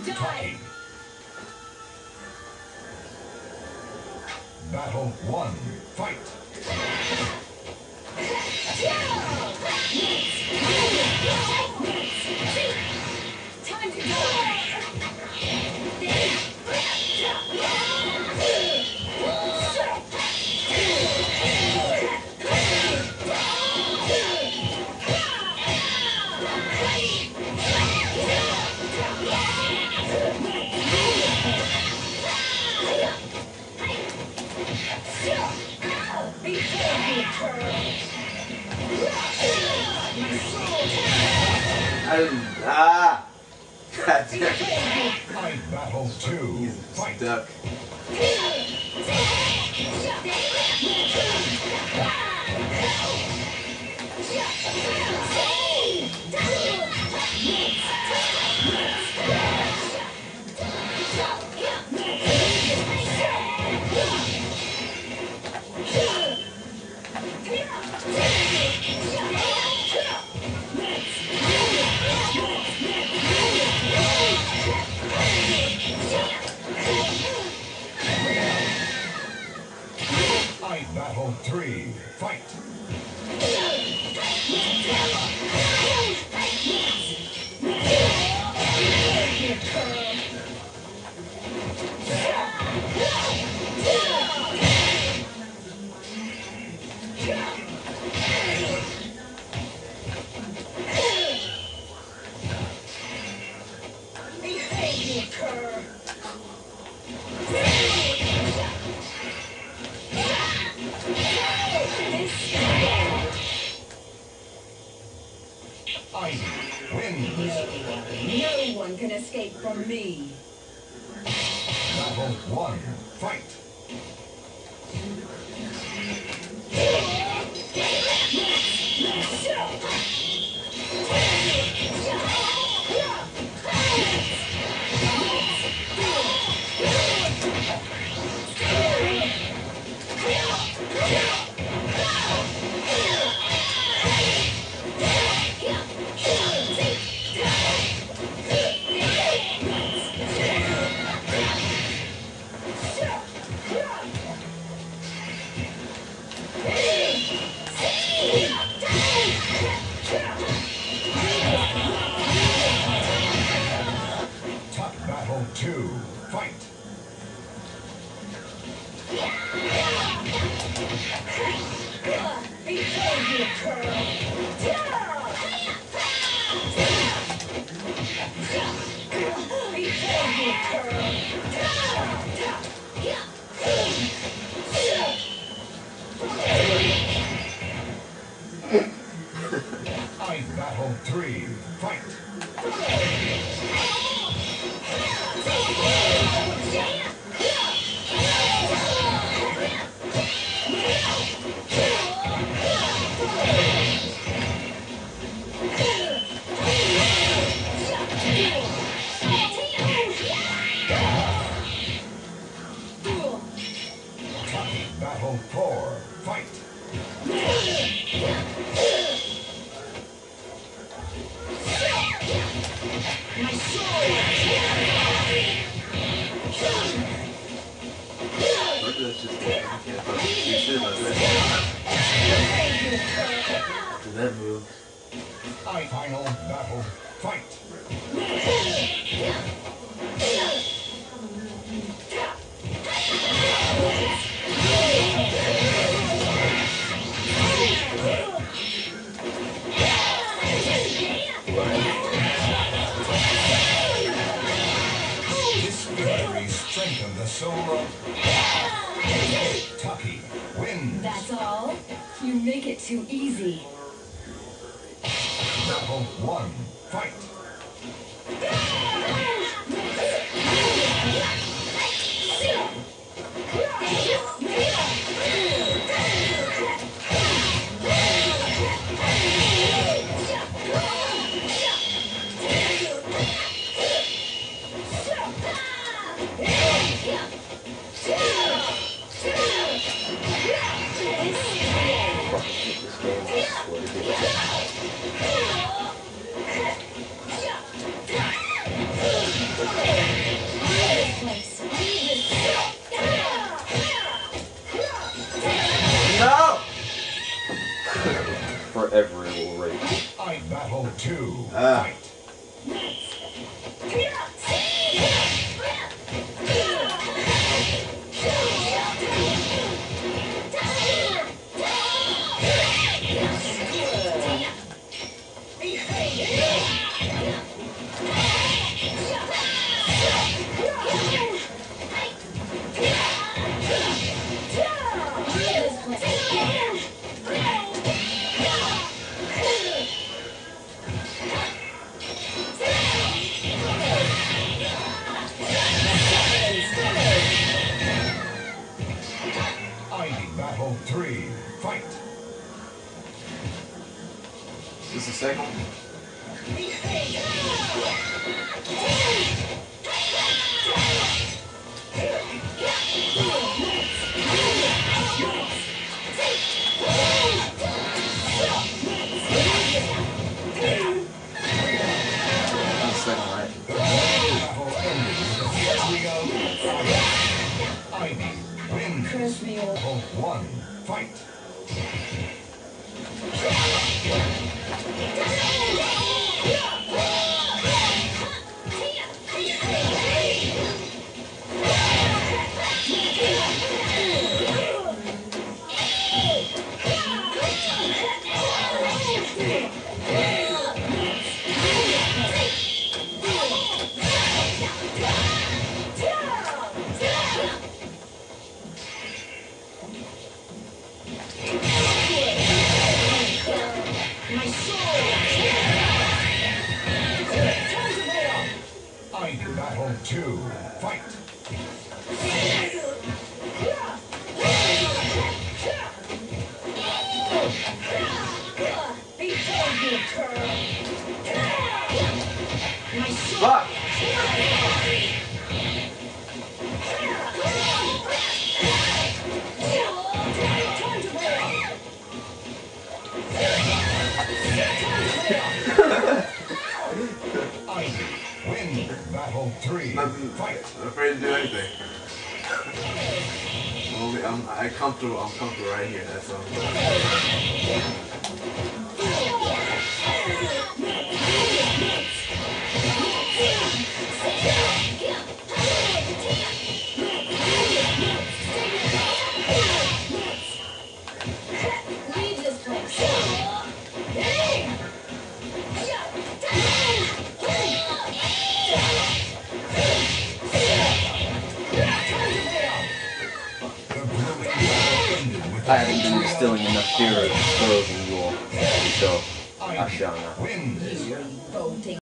Taki. Battle 1. Fight. Time to die. Fight battle 2. He's Fight. stuck. Battle 3. Fight. No one can escape from me. Battle 1. Fight. Battle 2. Fight. Battle 3. Fight. Battle 4. Fight. My soul. Let's just get that move. Final battle. Fight. This victory strengthened the soul of Taki. Wins. That's all? You make it too easy. Battle 1. Fight. this the second one? That's the second, right? Battle ended with a victory of Ivy. Win. Curse me all. Battle 1. Fight. My soul. Ivy. Battle 2. Fight. Before you turn. My soul. Fuck! Ivy. Win. Battle 3. Fight. I'm afraid to do anything. I come through right here, that's all. Leave this place. The grueling battle ended with I a haven't been victory instilling enough fear of throws in you all, so I Ivy. shall not. Wins. Voting.